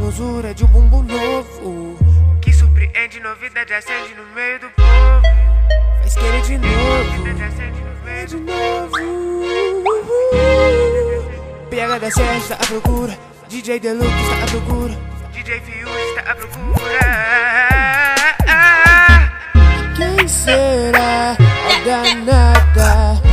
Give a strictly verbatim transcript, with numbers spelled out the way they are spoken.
formosura de um bumbum novo que surpreende, novidade acende no meio do povo. Faz querer de novo, de novo. P H da Serra está à procura, D J Deluxe está à procura, D J Fuse está à procura. Quem será a danada?